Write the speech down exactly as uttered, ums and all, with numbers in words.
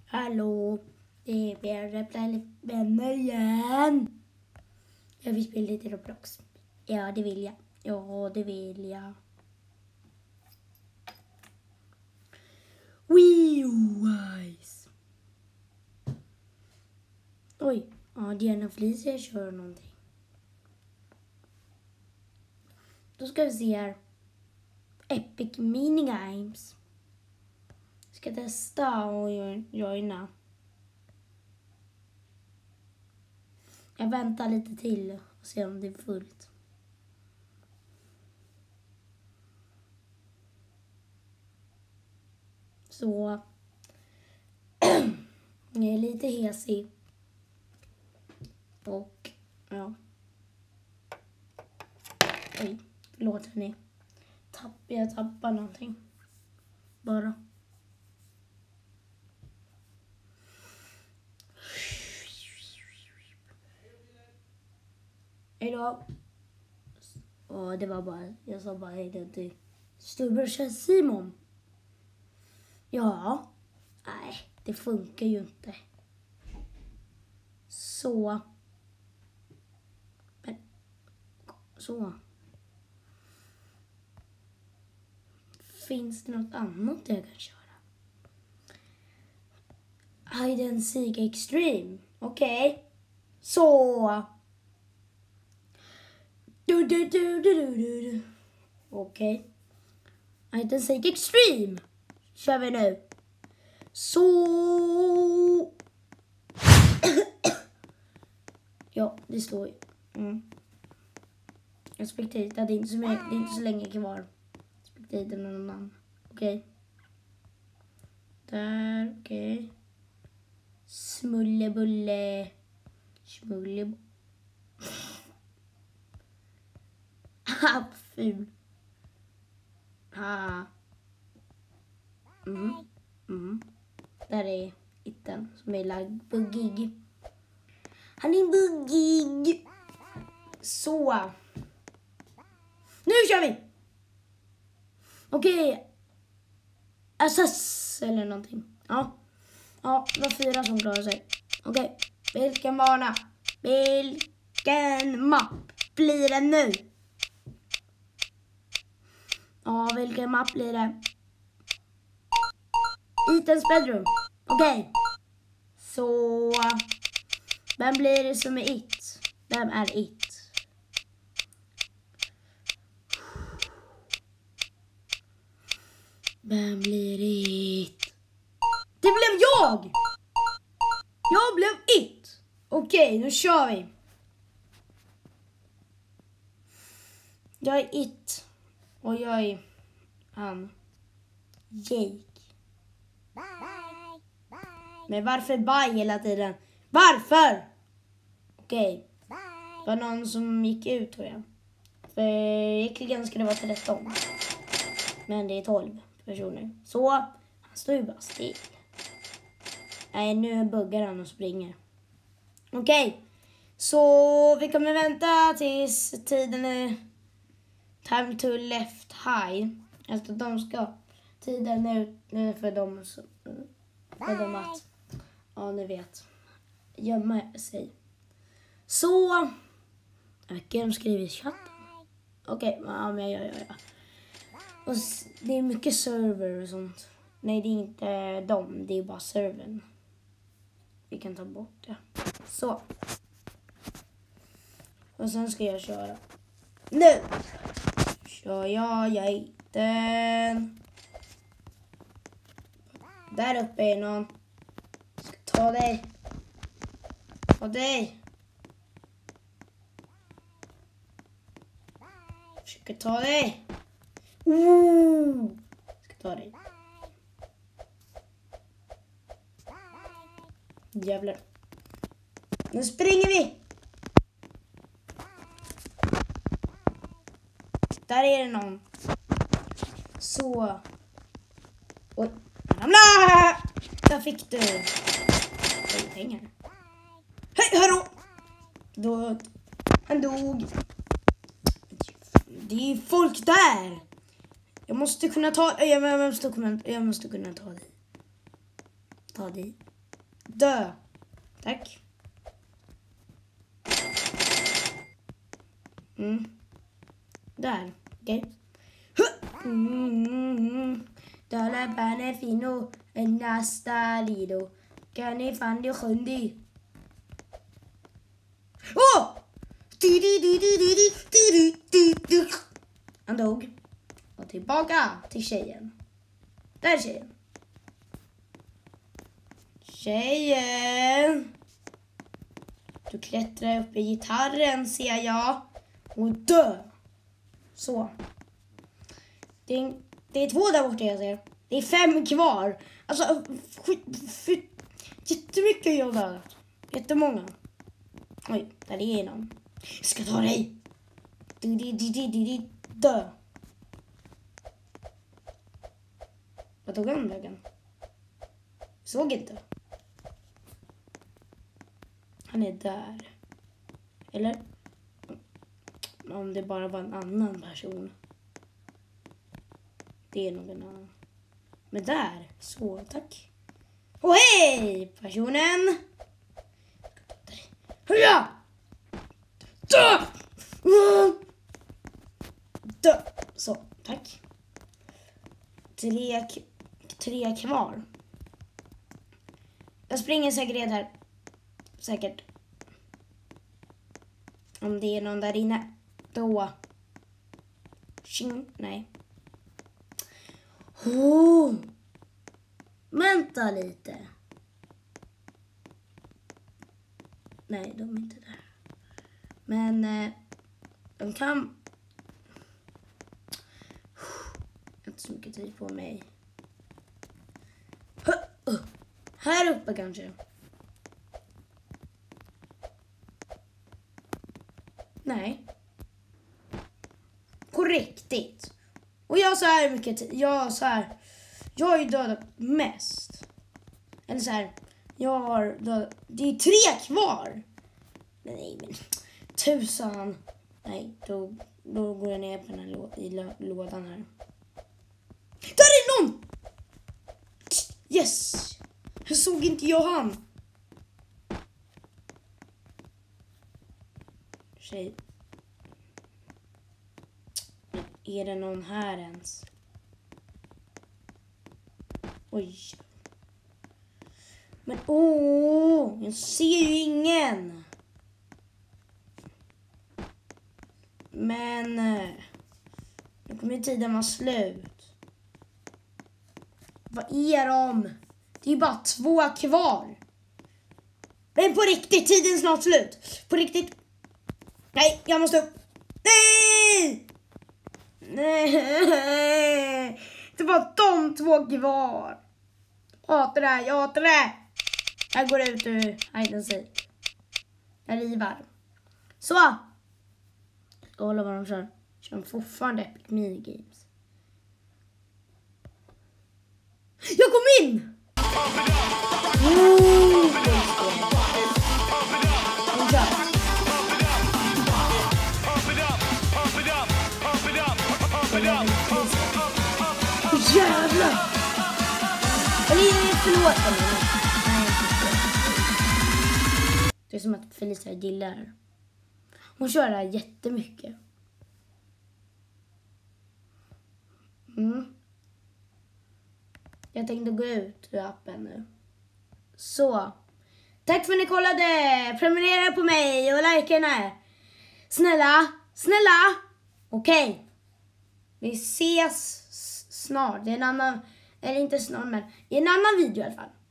Hallå, det är Björn vänner igen. Jag vill spela lite Roblox. Ja, det vill jag. Ja, det vill jag. Wee-wise. Oj, ja, Diana Felicia kör någonting. Då ska vi se här. Epic Minigames. Ska testa och joina. Jag väntar lite till och ser om det är fullt. Så jag är lite hesig. Och ja. Oj, förlåt hörni. Tapp, jag tappar någonting. Bara. Hejdå. Och det var bara, jag sa bara hejdå till storbrorsan Simon. Ja. Nej, det funkar ju inte. Så. Men, så. Finns det något annat jag kan köra? Hide and Seek Extreme. Okej. Okay. Så. Du, du, du, du, du, du. Okej. Okay. Hide and Seek Extreme. Kör vi nu. Så. Ja, det står ju. Mm. Jag spektatar, det är inte så mycket, det är inte så länge kvar. Spektatar någon annan. Okej. Okay. Där, okej. Okay. Smullebulle. Smullebulle. Ah, ful. Ah. Mm. Mm. Där är itten som är lagd buggig. Han är buggig. Så. Nu kör vi. Okej. Okay. Assess eller någonting. Ja. Ja, det var fyra som klarade sig. Okej. Okay. Vilken bana? Vilken mapp blir det nu? Ja, vilken mapp blir det? Ethan's bedroom. Okej. Okay. Så. Vem blir det som är it? Vem är it? Vem blir it? Det blev jag! Jag blev it! Okej, okay, nu kör vi. Jag är it. Och jag är han. Jake. Bye. Bye. Men varför bye hela tiden? Varför? Okej. Okay. Det var någon som gick ut tror jag. För egentligen ska det vara tretton. Men det är tolv personer. Så han står ju bara still. Nej, nu buggar han och springer. Okej. Okay. Så vi kommer vänta tills tiden är time to left high. Alltså de ska tiden är ut för dem, för dem att ja, ni vet gömma sig. Så okej, de skriver i chatten. Okej, okay, ja, men ja, ja, ja. Och det är mycket server och sånt. Nej, det är inte dem, det är bara servern. Vi kan ta bort det. Så. Och sen ska jag köra. Nu kör jag gejten. Där uppe är någon. Ska ta dig. Ta dig. Försöker ta dig. Ooh. Ska ta dig. Jävlar. Nu springer vi. Där är det någon. Så. Oj. Ramla! Där fick du. Oj, pengar. Hej, hallå! Då. Han dog. Det är folk där. Jag måste kunna ta. Jag måste kunna, jag måste kunna ta dig. Ta dig. Dö. Tack. Mm. Där. Okej. Okay. Mm. Dala bane fino. En nasta lido. Kan ni fan det sjundi? Åh! Han dog. Och tillbaka till tjejen. Där är tjejen. Tjejen. Du klättrar upp i gitarren ser jag. Och dö. Så. Det är, det är två där borta jag ser. Det är fem kvar. Alltså skit, skit, jättemycket jag har dödat. Jättemånga. Oj, där är någon. Jag ska ta dig. Dö. Vad tog han vägen? Såg inte. Han är där. Eller? Om det bara var en annan person. Det är nog en annan. Men där. Så, tack. Och hej! Personen. Hurra! Dö! Dö! Så, tack. Tre, tre kvar. Jag springer säkert här. Säkert. Om det är någon där inne. Då. Tjing, nej. Oh. Vänta lite. Nej, de är inte där. Men eh, de kan... Jag har inte så mycket tid på mig. Här uppe kanske. Nej. Korrektigt. Och jag har så här mycket tid. Jag har så här. Jag har ju dödat mest. Eller så här. Jag har dödat. Det är tre kvar. Nej men. Tusan. Nej. Då, då går jag ner på den här lå, i lå, lådan här. Där är någon! Yes. Jag såg inte jag han. Tjej. Är det någon här ens? Oj. Men åh, oh, jag ser ju ingen. Men nu kommer tiden vara slut. Vad är de? Det är bara två kvar. Men på riktigt, tiden är snart slut. På riktigt. Nej, jag måste upp. Nej! Nej! Det var de två kvar. Jag hatar det här, jag hatar det. Jag går ut ur hide and seek. Jag rivar. Så. Jag ska hålla vad de kör. Kör de fortfarande Epic Minigames. Jag kom in! Mm. Jävlar! Eller förlåt mig. Det är som att Felicia gillar. Hon kör det här jättemycket. Mm. Jag tänkte gå ut ur appen nu. Så. Tack för att ni kollade. Prenumerera på mig och likea den här. Snälla. Snälla. Okej. Okay. Vi ses snart. Det är en annan, eller inte snart men i en annan video i alla fall.